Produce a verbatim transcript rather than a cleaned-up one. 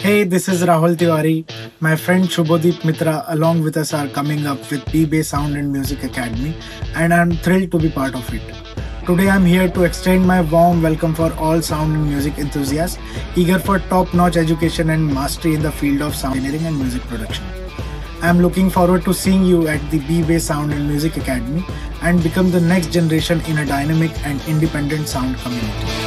Hey, this is Rahul Tiwari. My friend Shubhodeep Mitra along with us are coming up with B B A Y Sound and Music Academy, and I'm thrilled to be part of it. Today I'm here to extend my warm welcome for all sound and music enthusiasts eager for top-notch education and mastery in the field of sound engineering and music production. I'm looking forward to seeing you at the B B A Y Sound and Music Academy and become the next generation in a dynamic and independent sound community.